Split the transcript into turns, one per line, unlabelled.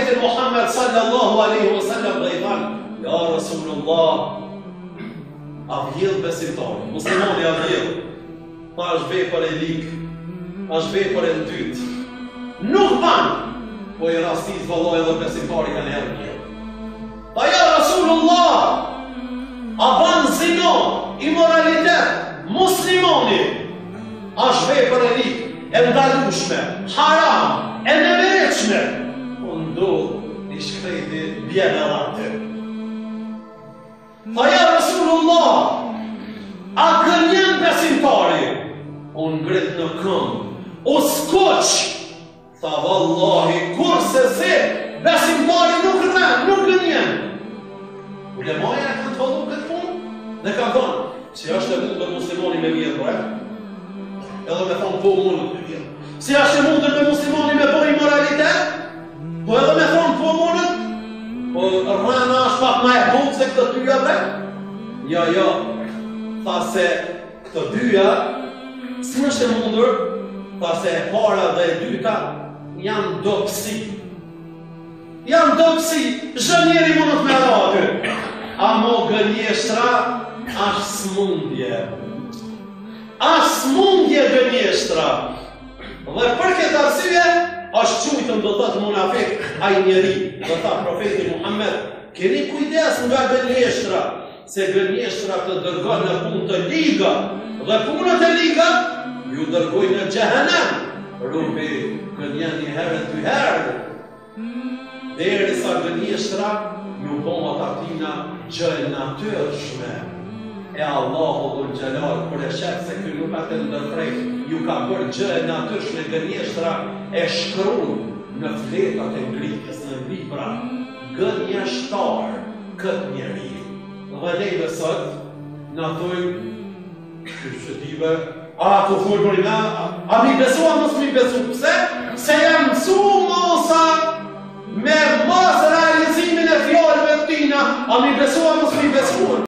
profetin Muhammed sallallahu alaihi wasallam dhe i thanë, ja Rasulullah, a vjedh besimtari, muslimani a vjedh, pa është vepër e likë, është vepër e dytë. Nuk banë, po i rastis vëlloj edhe besimtari ka njerë vjedh. Pa ja Rasulullah, a banë zino, imoralitet, muslimani, është vepër e likë, e ndalushme, haram, e nevereqme, po ndodhë i shkrejti bjene rate. Tha ja Rasulullah, a gënjen besimtari? Unë ngrit në këmë, o skoq, tha vallahi, kurse se besimtari nuk rren, nuk gënjen. Ulemaja e kanë të vëllu këtë punë, dhe kanë thonë, si është e mundër muslimoni me vjetë bre, edhe me thonë po mundër me vjetë. Si është e mundër me muslimoni me po imoralitet, po edhe me thonë po mundër, po rrana është pak ma e butë se këtë dyja bre? Ja, tha se këtë dyja, si është e mundur, tha se e para dhe e dyta janë dopsi. Janë dopsi, zhë njeri mundët me aty. A mo gënjeshtra, është smundje. Është smundje gënjeshtra. Dhe për këtë arsye, është qujtëm do thëtë munafik, a i njeri, do thëtë profeti Muhammed, keni kujdes nga gënjeshtra, se gënjeshtra të dërgoj në punë të liga, dhe punët e liga, ju dërgoj në gjehenem, rupi gënjen një herë dy herë, deri sa gënjeshtra, ju pomot atina gjë e natyrshme, e Allahu dhul gjelar, për e shetë se kjo nuk atë ndërprej, ju ka bërë gjë e natyrshme gënjeshtra, e shkruan në fletat e ngritjes në libra, gënjeshtar këtë njeri. Dhe neve sot, në thujmë, që dive, a të thujmë bërina, a mi besu, a mos mi besu, pse? Se janë mësu mosa me mos realizimin e fjallëve të tina, a mi besu, a mos mi besu.